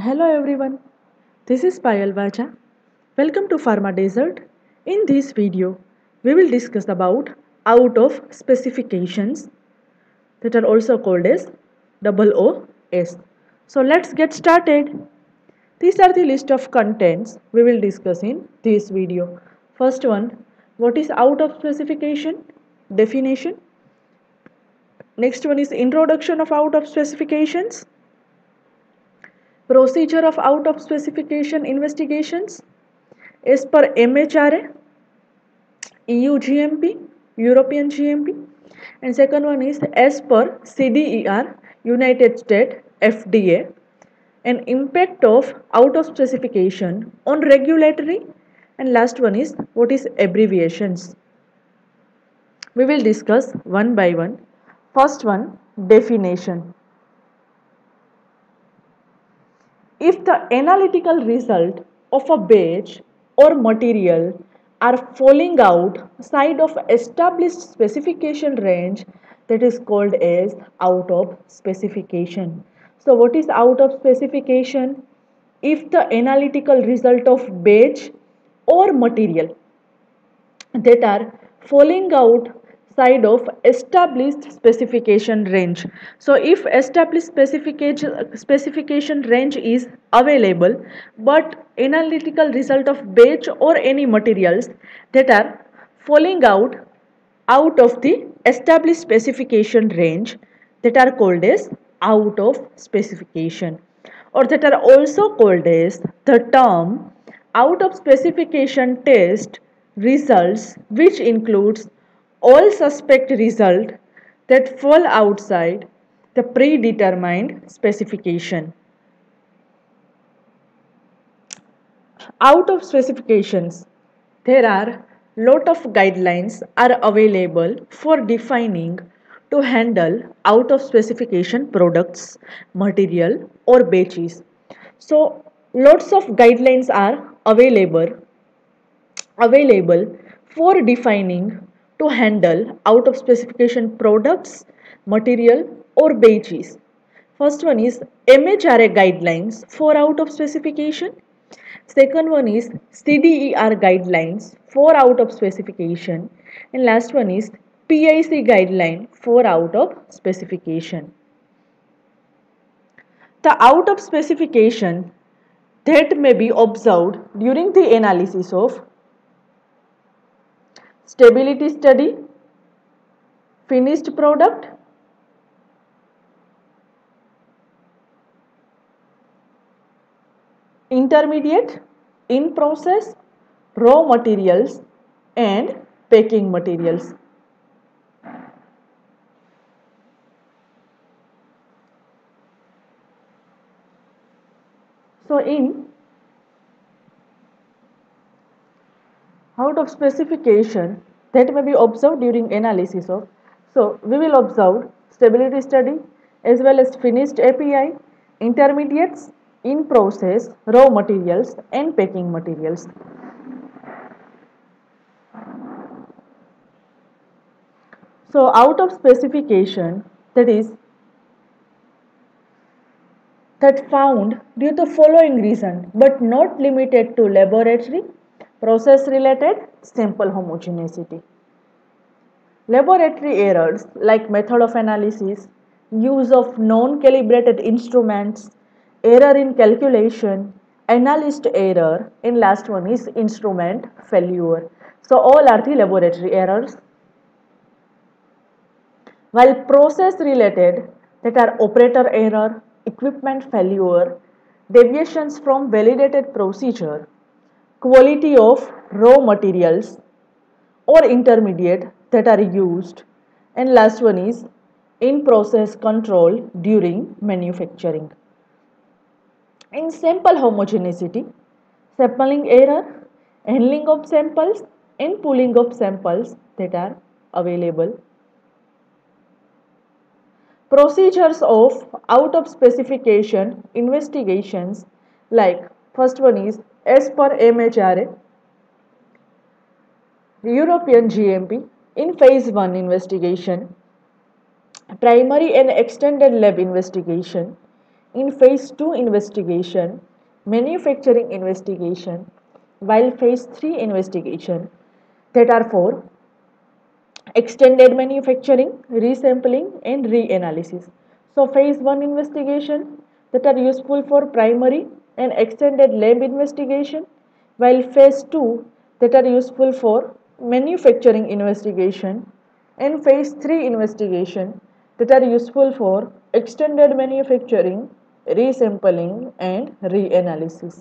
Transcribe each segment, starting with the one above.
Hello everyone, this is Payal Vaja. Welcome to Pharma Desert. In this video, we will discuss about out of specifications that are also called as OOS. So let's get started. These are the list of contents we will discuss in this video. First one, what is out of specification? Definition. Next one is introduction of out of specifications. Procedure of out of specification investigations as per MHRA, EU GMP, European GMP, and second one is as per CDER, United States FDA, and impact of out of specification on regulatory, and last one is what is abbreviations. We will discuss one by one. First one, definition. If the analytical result of a batch or material are falling outside of established specification range, that is called as out of specification. So what is out of specification? If the analytical result of batch or material that are falling outside of established specification range. So if established specification range is available, but analytical result of batch or any materials that are falling out of the established specification range, that are called as out of specification, or that are also called as the term out of specification test results, which includes all suspect result that fall outside the predetermined specification. Out of specifications, there are lot of guidelines are available for defining to handle out of specification products, material or batches. So lots of guidelines are available for defining to handle out of specification products, material or batches. First one is MHRA guidelines for out of specification. Second one is CDER guidelines for out of specification. And last one is PIC guideline for out of specification. The out of specification that may be observed during the analysis of stability study, finished product, intermediate, in process, raw materials and packing materials. So in out of specification that may be observed during analysis of, so we will observe stability study as well as finished API, intermediates, in process, raw materials and packing materials. So out of specification that found due to following reason, but not limited to laboratory, process related, sample homogeneity. Laboratory errors like method of analysis, use of non-calibrated instruments, error in calculation, analyst error, and last one is instrument failure. So all are the laboratory errors. While process related, that are operator error, equipment failure, deviations from validated procedure, quality of raw materials or intermediate that are used, and last one is in process control during manufacturing. In sample homogeneity, sampling error, handling of samples and pooling of samples that are available. Procedures of out of specification investigations, like first one is as per MHRA, European GMP, in phase 1 investigation, primary and extended lab investigation, In phase 2 investigation, manufacturing investigation, while phase 3 investigation that are for extended manufacturing, resampling and reanalysis. So phase 1 investigation that are useful for primary and extended lab investigation, while phase 2 that are useful for manufacturing investigation and phase 3 investigation that are useful for extended manufacturing, resampling and reanalysis.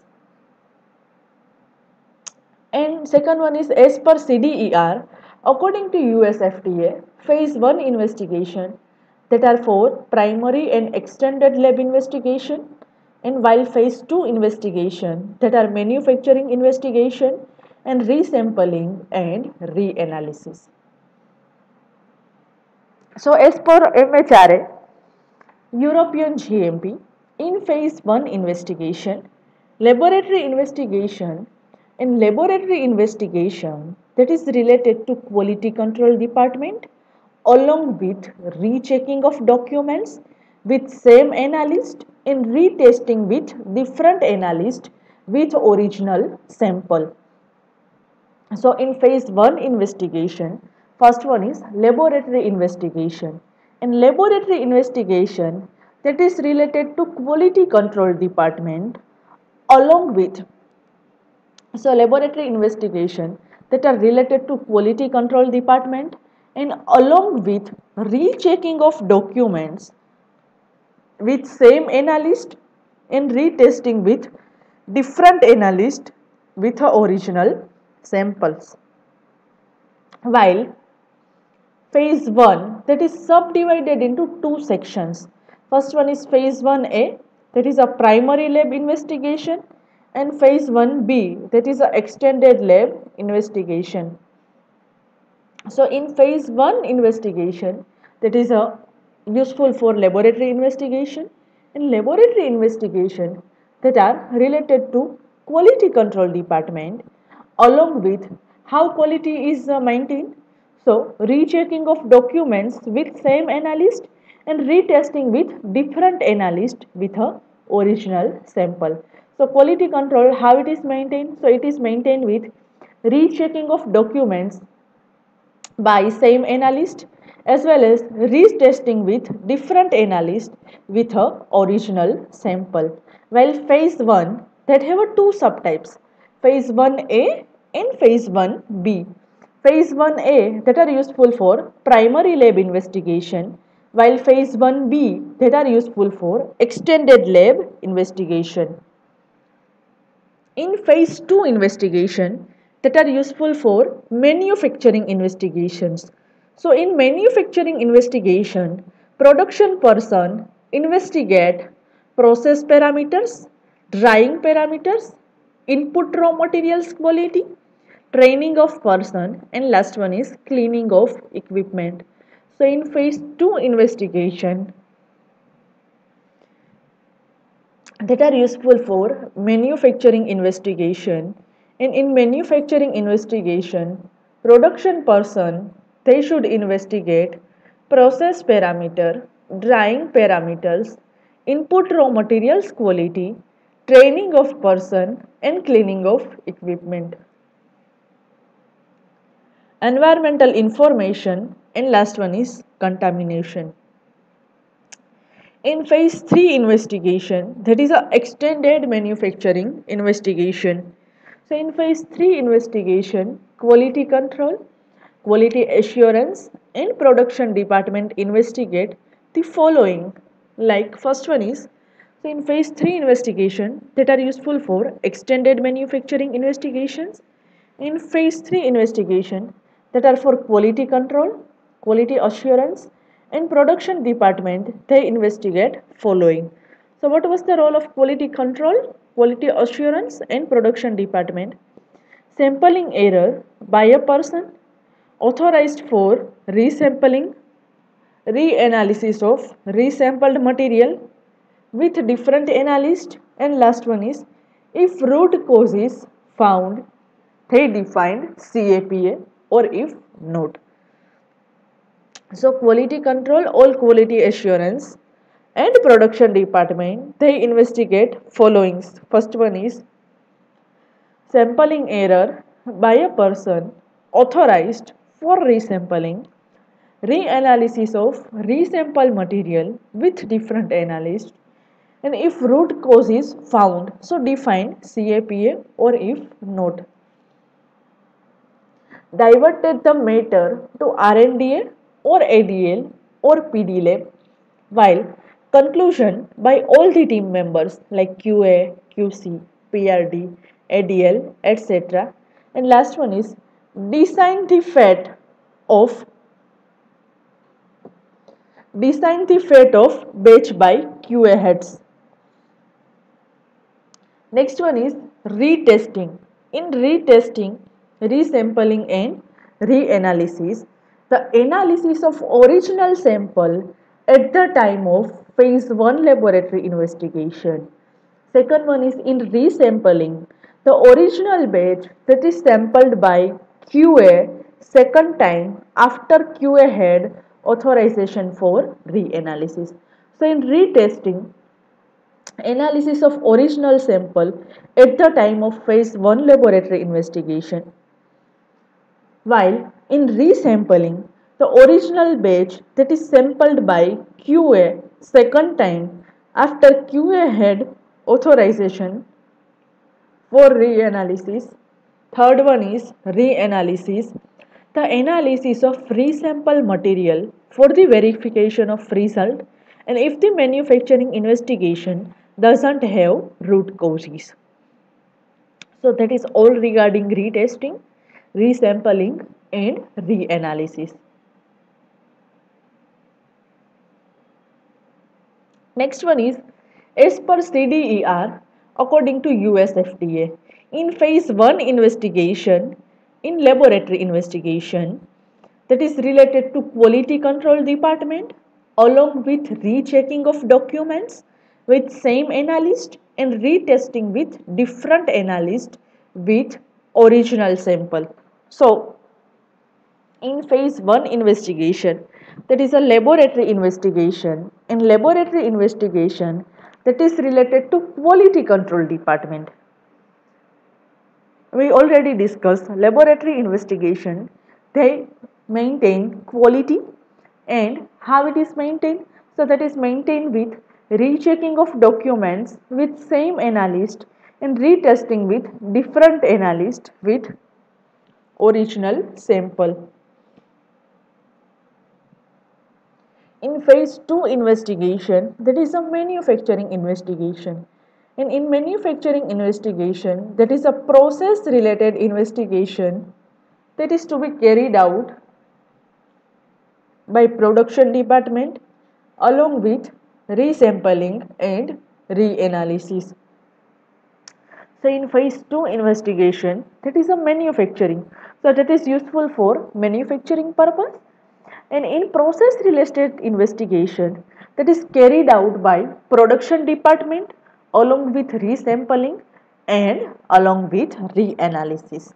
And second one is as per CDER, according to US FDA, phase 1 investigation that are for primary and extended lab investigation, and while phase 2 investigation that are manufacturing investigation and resampling and reanalysis. So as per MHRA, European GMP, in phase 1 investigation, laboratory investigation and laboratory investigation that is related to quality control department along with rechecking of documents with same analyst and retesting with different analyst with original sample. So in phase 1 investigation, first one is laboratory investigation. In laboratory investigation that is related to quality control department along with, so laboratory investigation that are related to quality control department and along with rechecking of documents with same analyst and retesting with different analyst with original samples. While phase 1 that is subdivided into two sections. First one is phase 1A that is a primary lab investigation and phase 1B that is a extended lab investigation. So in phase 1 investigation that is a useful for laboratory investigation and laboratory investigation that are related to quality control department along with how quality is maintained. So rechecking of documents with same analyst and retesting with different analyst with a original sample. So quality control, how it is maintained? So it is maintained with rechecking of documents by same analyst as well as retesting with different analyst with a original sample. While phase 1 that have two subtypes, phase 1A and phase 1B. Phase 1A that are useful for primary lab investigation, while phase 1B that are useful for extended lab investigation. In phase 2 investigation that are useful for manufacturing investigations. So in manufacturing investigation, production person investigate process parameters, drying parameters, input raw materials quality, training of person and last one is cleaning of equipment. So in phase 2 investigation that are useful for manufacturing investigation, and in manufacturing investigation production person they should investigate process parameter, drying parameters, input raw materials quality, training of person and cleaning of equipment, environmental information and last one is contamination. In phase 3 investigation that is a extended manufacturing investigation. So in phase 3 investigation quality control, quality assurance and production department investigate the following, like first one is, so in phase 3 investigation that are useful for extended manufacturing investigations. In phase 3 investigation that are for quality control, quality assurance and production department they investigate following. So what was the role of quality control, quality assurance and production department? Sampling error by a person authorized for resampling, reanalysis of resampled material with different analyst and last one is if root cause is found they defined CAPA or if not. So quality control, all quality assurance and production department, they investigate followings. First one is sampling error by a person authorized for resampling, reanalysis of resample material with different analysts, and if root cause is found, so define CAPA, or if not, diverted the matter to R&DA or ADL or PD lab, while conclusion by all the team members like QA, QC, PRD, ADL, etc. And last one is design the fate of batch by QA heads. Next one is retesting. In retesting, resampling and reanalysis, the analysis of original sample at the time of phase 1 laboratory investigation. Second one is in resampling, the original batch that is sampled by QA second time after QA had authorization for reanalysis. So in retesting, analysis of original sample at the time of phase 1 laboratory investigation, while in resampling, the original batch that is sampled by QA second time after QA had authorization for reanalysis. Third one is reanalysis, the analysis of resample material for the verification of result, and if the manufacturing investigation doesn't have root causes. So that is all regarding retesting, resampling and reanalysis. Next one is as per CDER according to US FDA. In phase 1 investigation, in laboratory investigation, that is related to quality control department along with rechecking of documents with same analyst and retesting with different analyst with original sample. So in phase 1 investigation, that is a laboratory investigation, in laboratory investigation that is related to quality control department. We already discussed laboratory investigation, they maintain quality, and how it is maintained. So that is maintained with rechecking of documents with same analyst and retesting with different analyst with original sample. In phase 2 investigation, that is a manufacturing investigation. And in manufacturing investigation, that is a process related investigation that is to be carried out by production department along with resampling and reanalysis. So in phase 2 investigation, that is a manufacturing. So that is useful for manufacturing purpose. And in process related investigation, that is carried out by production department along with resampling and along with reanalysis.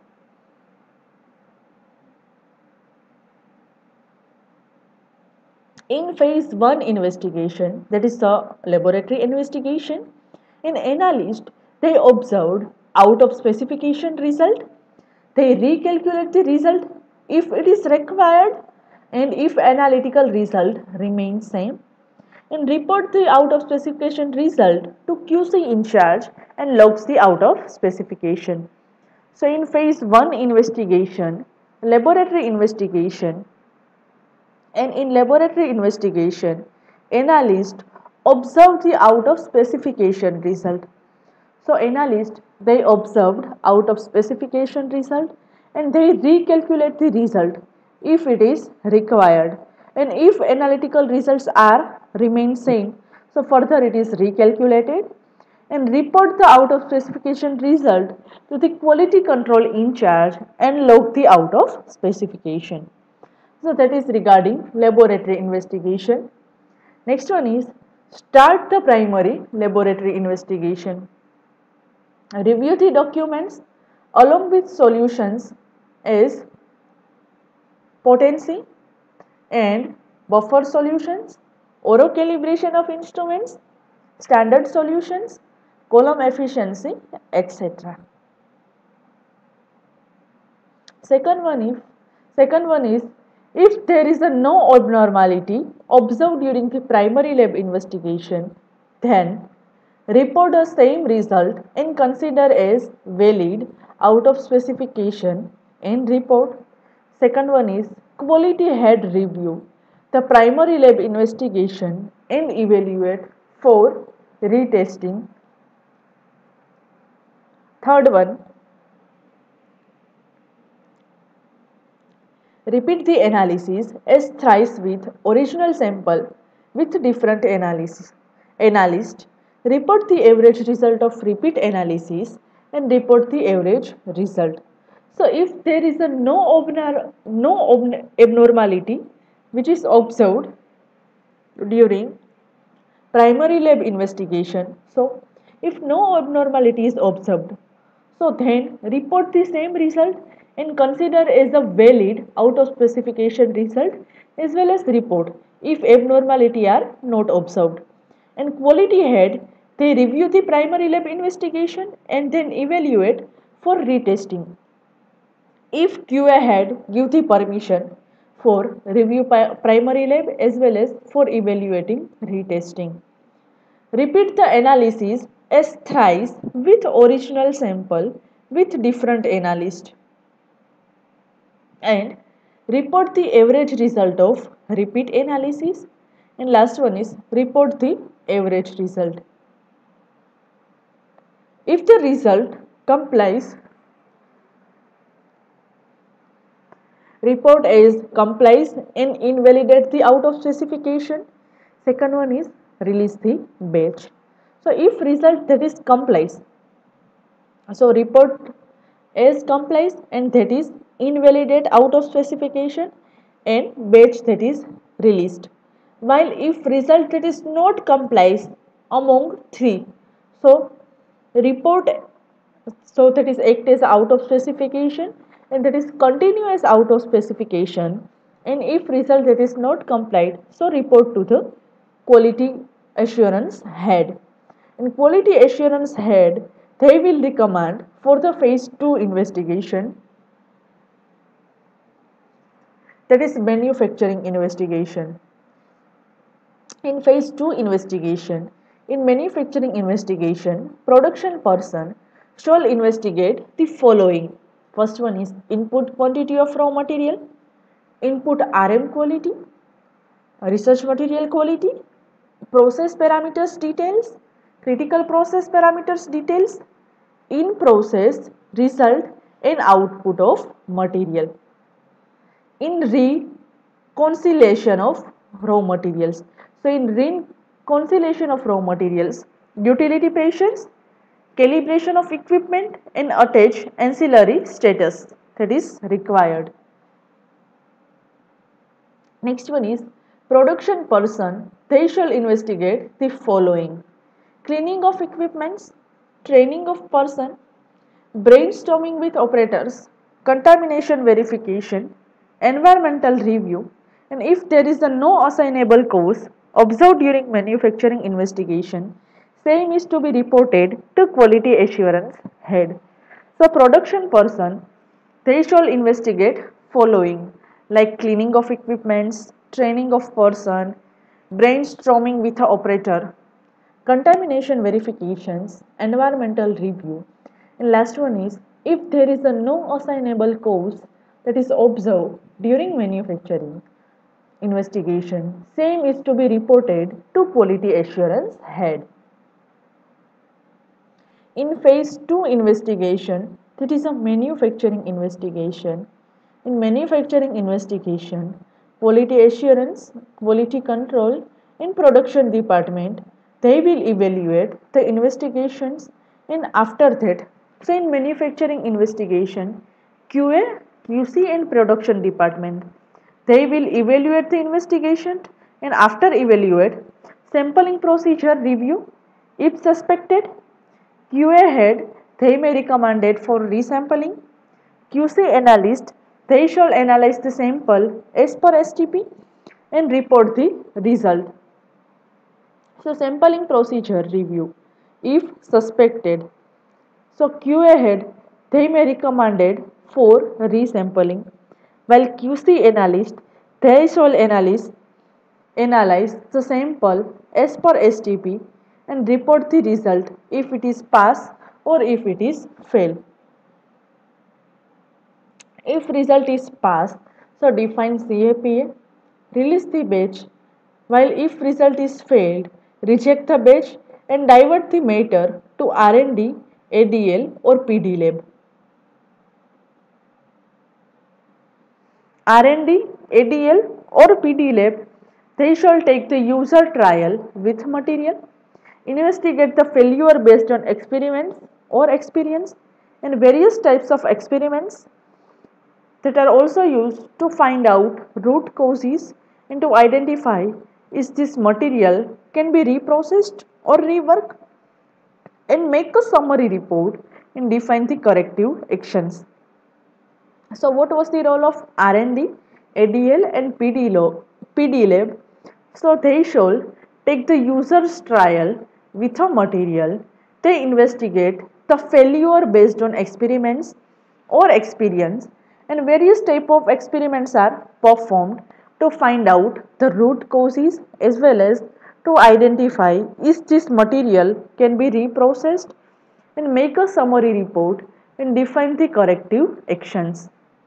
In phase 1 investigation, that is the laboratory investigation, an analyst, they observed out of specification result, they recalculate the result if it is required and if analytical result remains same, and report the out of specification result to QC in charge and logs the out of specification. So in phase 1 investigation, laboratory investigation, and in laboratory investigation, analyst observed the out of specification result. So analyst, they observed out of specification result and they recalculate the result if it is required, and if analytical results are remain same, so further it is recalculated and report the out of specification result to the quality control in charge and log the out of specification. So that is regarding laboratory investigation. Next one is start the primary laboratory investigation. Review the documents along with solutions as potency and buffer solutions, auto calibration of instruments, standard solutions, column efficiency, etc. Second one is if there is a no abnormality observed during the primary lab investigation, then report the same result and consider as valid out of specification and report. Second one is quality head review the primary lab investigation and evaluate for retesting. Third one, repeat the analysis as thrice with original sample with different analysis. Analyst report the average result of repeat analysis and report the average result. So if there is a no abnormality which is observed during primary lab investigation, so if no abnormality is observed, so then report the same result and consider as a valid out of specification result as well as report if abnormality are not observed. And quality head, they review the primary lab investigation and then evaluate for retesting. If QA head give the permission for review primary lab as well as for evaluating retesting. Repeat the analysis as thrice with original sample with different analyst and report the average result of repeat analysis, and last one is report the average result. If the result complies, report as complies and invalidate the out of specification. Second one is release the batch. So if result that is complies, so report as complies and that is invalidate out of specification and batch that is released. While if result that is not complies among three, so report, so that is act as out of specification and that is continuous out of specification, and if result that is not complied, so report to the quality assurance head. And quality assurance head, they will recommend for the phase 2 investigation, that is manufacturing investigation. In phase 2 investigation, in manufacturing investigation, production person shall investigate the following. First one is input quantity of raw material, input RM quality, research material quality, process parameters details, critical process parameters details, in process result and output of material. In reconciliation of raw materials. So in reconciliation of raw materials, utility pressures, calibration of equipment and attach ancillary status that is required. Next one is production person, they shall investigate the following: cleaning of equipments, training of person, brainstorming with operators, contamination verification, environmental review, and if there is a no assignable cause observed during manufacturing investigation, same is to be reported to quality assurance head. So production person, they shall investigate following like cleaning of equipments, training of person, brainstorming with the operator, contamination verifications, environmental review, and last one is if there is a no assignable cause that is observed during manufacturing investigation, same is to be reported to quality assurance head. In phase 2 investigation, that is a manufacturing investigation. In manufacturing investigation, quality assurance, quality control in production department, they will evaluate the investigations, and after that, so in manufacturing investigation, QA, QC and production department, they will evaluate the investigation, and after evaluate, sampling procedure review. If suspected, QA head, they may recommend it for resampling. QC analyst, they shall analyze the sample as per STP and report the result. So sampling procedure review. If suspected, so QA head they may recommended for resampling, while QC analyst they shall analyze the sample as per STP and report the result if it is pass or if it is fail. If result is pass, so define CAPA, release the batch, while if result is failed, reject the batch and divert the matter to R&D, ADL or PD lab. R&D, ADL or PD lab, they shall take the user trial with material, investigate the failure based on experiments or experience and various types of experiments that are also used to find out root causes and to identify is this material can be reprocessed or reworked and make a summary report and define the corrective actions. So what was the role of R&D, ADL and PD lab? So they shall take the user's trial with a material. They investigate the failure based on experiments or experience and various type of experiments are performed to find out the root causes as well as to identify if this material can be reprocessed and make a summary report and define the corrective actions.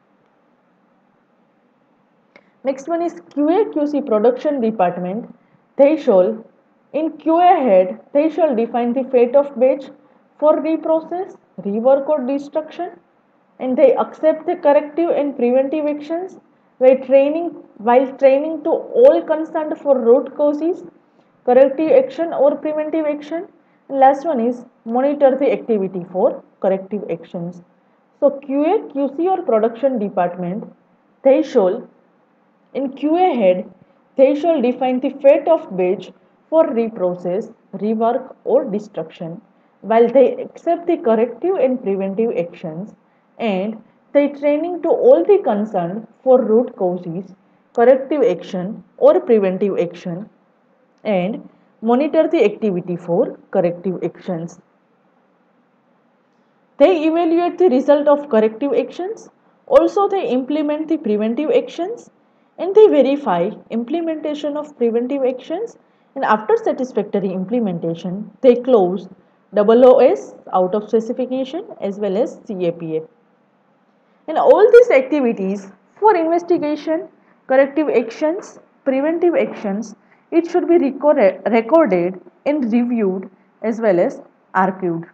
Next one is QA QC production department. They shall, in QA head, they shall define the fate of batch for reprocess, rework or destruction, and they accept the corrective and preventive actions while training to all concerned for root causes, corrective action or preventive action. And last one is monitor the activity for corrective actions. So QA QC or production department, they shall in QA head, they shall define the fate of batch for reprocess, rework or destruction, while they accept the corrective and preventive actions and they training to all the concerned for root causes, corrective action or preventive action and monitor the activity for corrective actions. They evaluate the result of corrective actions. Also, they implement the preventive actions and they verify implementation of preventive actions. And after satisfactory implementation, they close OOS out of specification as well as CAPA. And all these activities for investigation, corrective actions, preventive actions, it should be recorded and reviewed as well as archived.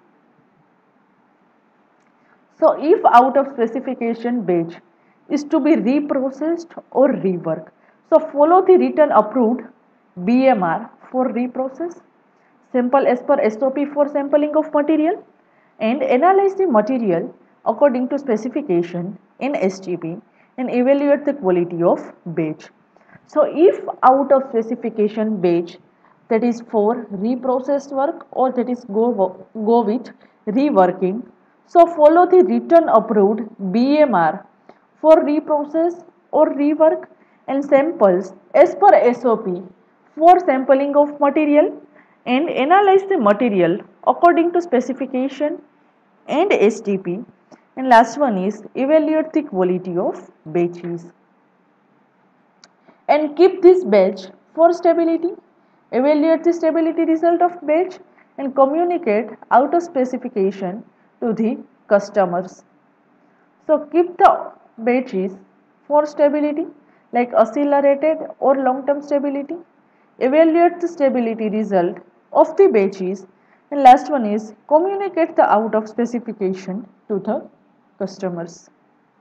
So if out of specification batch is to be reprocessed or reworked, so follow the written approved BMR for reprocess, sample as per SOP for sampling of material and analyze the material according to specification in STP and evaluate the quality of batch. So if out of specification batch that is for reprocessed work or that is go with reworking, so follow the written approved BMR for reprocess or rework and samples as per SOP for sampling of material and analyze the material according to specification and STP. And last one is evaluate the quality of batches and keep this batch for stability. Evaluate the stability result of batch and communicate out of specification to the customers. So keep the batches for stability like accelerated or long-term stability. Evaluate the stability result of the batches and last one is communicate the out of specification to the customers.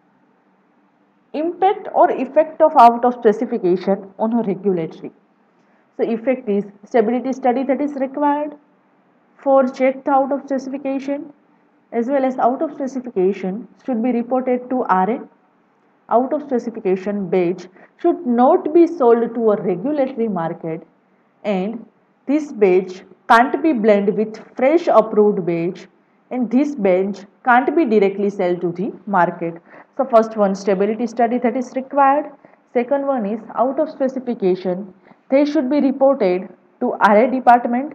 Impact or effect of out of specification on a regulatory. So effect is stability study that is required for checked out of specification as well as out of specification should be reported to RA. Out of specification batch should not be sold to a regulatory market and this batch can't be blended with fresh approved batch and this batch can't be directly sold to the market. So first one stability study that is required. Second one is out of specification. They should be reported to RA department.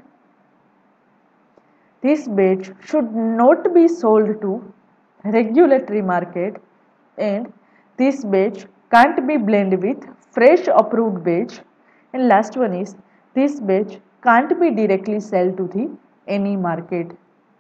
This batch should not be sold to regulatory market, and this batch can't be blended with fresh approved batch. And last one is this batch can't be directly sold to the any market.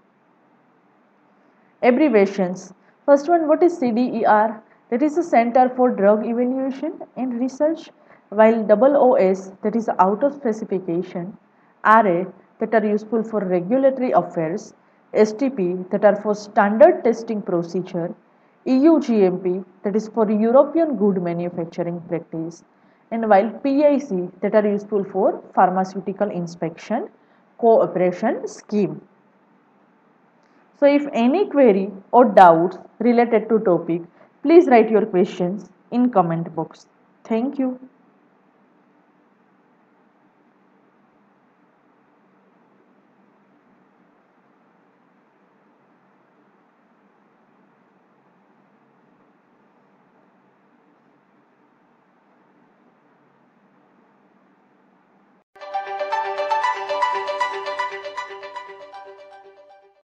Abbreviations. First one, what is CDER? That is the Center for Drug Evaluation and Research, while OOS, that is out of specification, RA, that are useful for regulatory affairs, STP, that are for standard testing procedure, EU GMP, that is for European good manufacturing practice, and while PIC, that are useful for pharmaceutical inspection cooperation scheme. So if any query or doubts related to topic, please write your questions in comment box. Thank you.